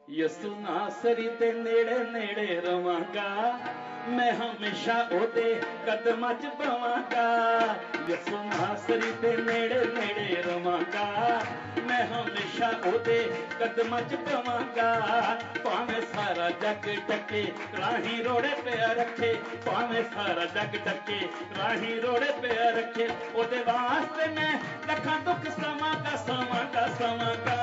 यसु नासरी ते नेड़े नेड़े रवांगा, मैं हमेशा ओदे कदमां च पवांगा। यसु नासरी ते नेड़े नेड़े रवांगा, मैं हमेशा ओदे कदमां च पवांगा। भावें सारा जग टके राही रोड़े पे रखे, भावें सारा जग टके राही रोड़े पे रखे, ओदे वास्ते मैं लखां दुख सवांगा सवांगा सवांगा।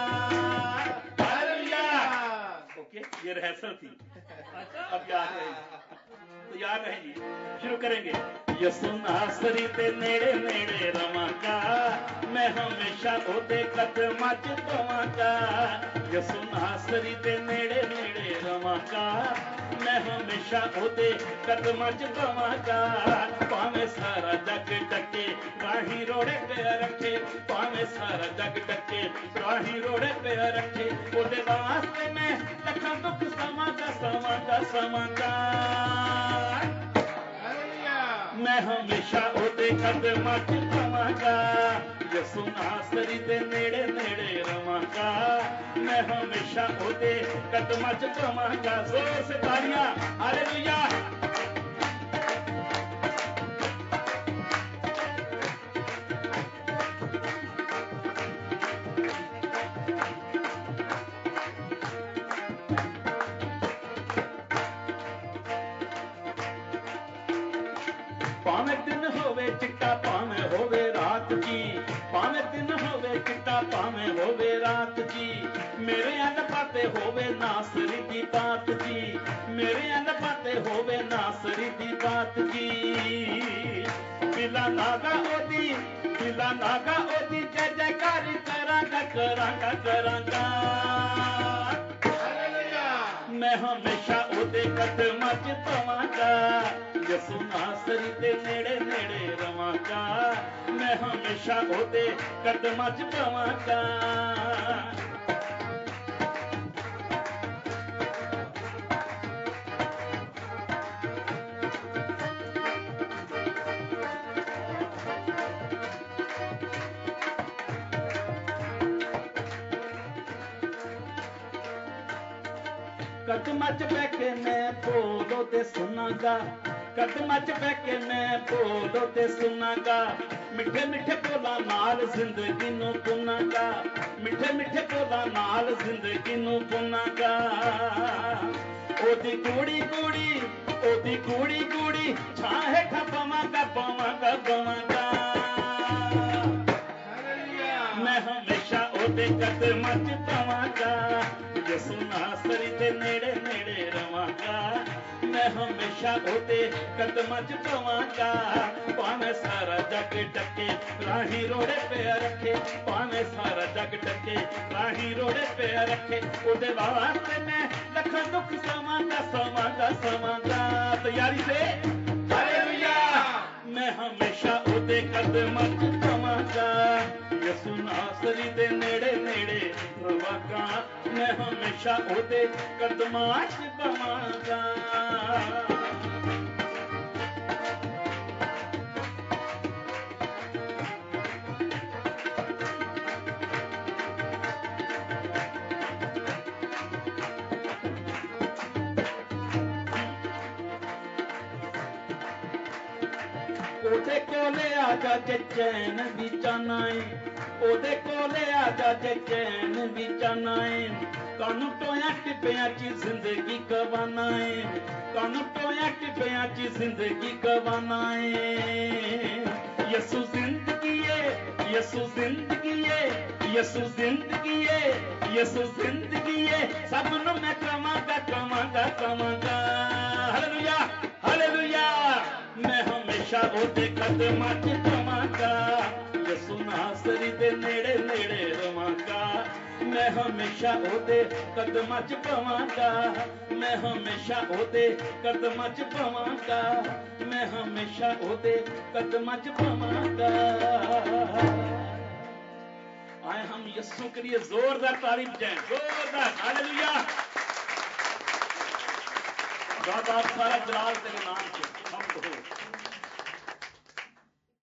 ओके, ये रिहर्सल थी। अब याद रहेगी तो याद रहेगी, शुरू करेंगे। यसु नासरी ते नेड़े नेड़े रवांगा, मैं हमेशा ओदे कदमां च पवांगा। यसु नासरी ते नेड़े नेड़े रवांगा, मैं हमेशा ओदे कदमां च पवांगा। भावें सारा जग टके राही रोड़े पे रखे, भावें सारा जग टके राही रोड़े पे रखे, ओदे वास्ते मैं लखां दुख सवांगा सवांगा सवांगा। मैं हमेशा ओदे कदमां च पवांगा। यसु नासरी दे नेड़े नेड़े रवांगा, मैं हमेशा ओदे कदमां च पवांगा। जोर से तालियां, हालेलुया। भावें दिन होवे चिट्टा भावें होवे रात जी, भावें दिन होवे चिट्टा भावें होवे रात जी, मेरे अल पाते होवे नासरी दी बात जी, मेरे अल पाते होवे नासरी दी बात जी। बिला नागा ओदी जय जयकार करांगा करांगा करांगा। मैं हमेशा ओदे कदमां च पवांगा। यसु नासरी ते नेड़े नेड़े रवांगा, मैं हमेशा ओदे कदमां च पवांगा। कदमां च बैके मैं बोलो ते सुनांगा, कदमां च बैके मैं बोलो ते सुनांगा। मिठे मिठे बोला नाल जिंदगी नूं पुनांगा, मिठे मिठे बोला नाल जिंदगी नूं पुनांगा। ओदी कूड़ी कूड़ी छां हेठां पवांगा पवांगा पवांगा। मैं हमेशा ओदे कदमां च पवांगा। यसु नासरी दे नेड़े नेड़े रवांगा, मैं हमेशा ओदे कदमां च पवांगा। भावें सारा जग टके राही रोड़े पे रखे, भावें सारा जग टके राही रोड़े पे रखे, ओदे वास्ते मैं लखां दुख सवांगा सवांगा सवांगा। तैयारी से हालेलुया। मैं हमेशा ओदे कदमां च पवांगा। यसु नासरी दे नेड़े नेड़े रवांगा, मैं हमेशा ओदे कदमां च पवांगा। ओदे कोले आजा जे चैन दी चाहनाए, ओदे कोले आजा जे चैन दी चाहनाए। कानू टोया टिब्बियां च जिंदगी गवाना है, कानू टोया टिब्बियां च जिंदगी गवाना है। यसु जिंदगी है, यसु जिंदगी है, यसु जिंदगी है, यसु जिंदगी है। सब नूं मैं कवांगा कवांगा कवांगा। Hallelujah hallelujah. मैं हमेशा ओदे कदमां च पवांगा। यसु नासरी दे नेड़े नेड़े रवांगा, मैं हमेशा ओदे कदमां च पवांगा। मैं हमेशा ओदे कदमां च पवांगा, मैं हमेशा ओदे कदमां च पवांगा। आए हम यीशु के लिए जोरदार तारीफ दें, जोरदार हालेलुया। बाप सारा जलाल तेरे नाम के हम हो।